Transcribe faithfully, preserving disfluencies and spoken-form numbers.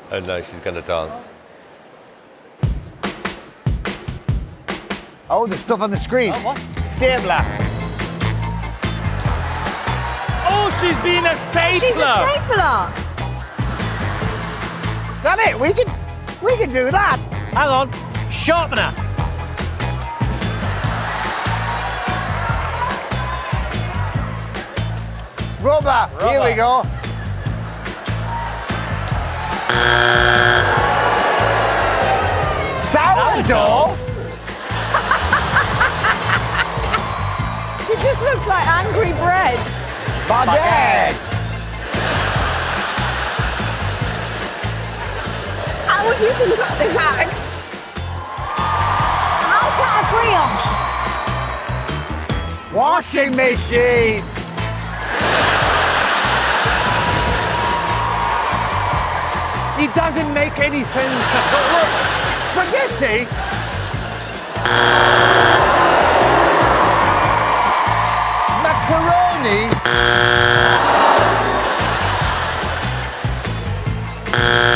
Oh no, she's going to dance. Oh, there's stuff on the screen. Oh, what? Stapler. Oh, she's being a stapler. She's a stapler. Is that it? We can, we can do that. Hang on. Sharpener. Rubber. Rubber. Here we go. Sourdough. She just looks like angry bread. Baguette. How would you think about this, Alex? How's that a brioche? Washing machine. It doesn't make any sense at all. Look, Spaghetti. Macaroni.